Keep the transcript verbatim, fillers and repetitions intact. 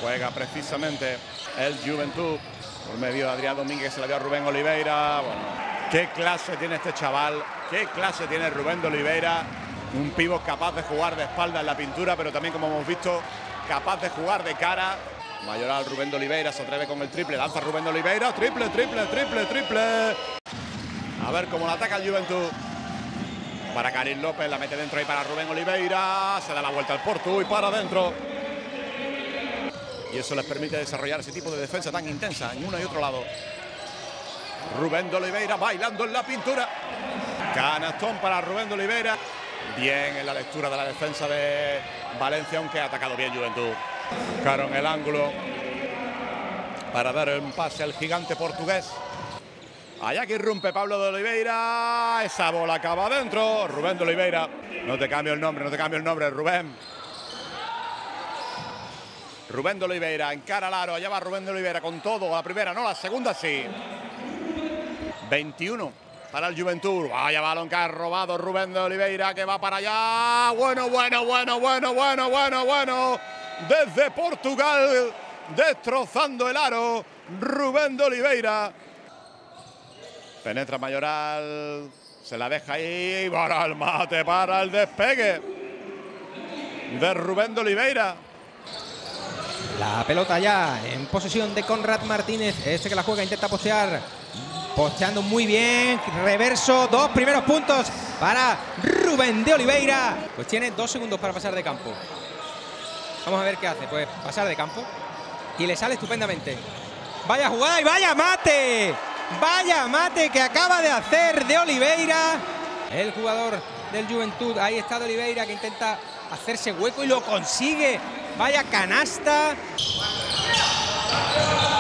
Juega precisamente el Juventud por medio de Adrián Domínguez, que se la dio a Rubén Oliveira. Bueno, qué clase tiene este chaval, qué clase tiene Rubén de Oliveira. Un pívot capaz de jugar de espalda en la pintura, pero también, como hemos visto, capaz de jugar de cara. Mayoral Rubén de Oliveira se atreve con el triple, lanza Rubén de Oliveira, triple, triple, triple, triple. A ver cómo la ataca el Juventud. Para Karim López, la mete dentro ahí para Rubén Oliveira. Se da la vuelta al Portu y para adentro. Y eso les permite desarrollar ese tipo de defensa tan intensa en uno y otro lado. Rubén de Oliveira bailando en la pintura. Canastón para Rubén de Oliveira. Bien en la lectura de la defensa de Valencia, aunque ha atacado bien Juventud. Caro en el ángulo para dar un pase al gigante portugués. Allá que irrumpe Pablo de Oliveira. Esa bola acaba adentro. Rubén de Oliveira. No te cambio el nombre, no te cambio el nombre, Rubén. Rubén de Oliveira encara al aro. Allá va Rubén de Oliveira con todo. La primera no, la segunda sí. veintiuno para el Juventud. Vaya balón que ha robado Rubén de Oliveira, que va para allá. Bueno, bueno, bueno, bueno, bueno, bueno, bueno. Desde Portugal, destrozando el aro, Rubén de Oliveira. Penetra Mayoral, se la deja ahí para el mate, para el despegue de Rubén de Oliveira. La pelota ya en posesión de Conrad Martínez, este que la juega, intenta postear, posteando muy bien, reverso, dos primeros puntos para Rubén de Oliveira. Pues tiene dos segundos para pasar de campo. Vamos a ver qué hace, pues pasar de campo y le sale estupendamente. Vaya jugada y vaya mate, vaya mate que acaba de hacer de Oliveira, el jugador del Juventud. Ahí está de Oliveira, que intenta hacerse hueco y lo consigue. Vaya canasta.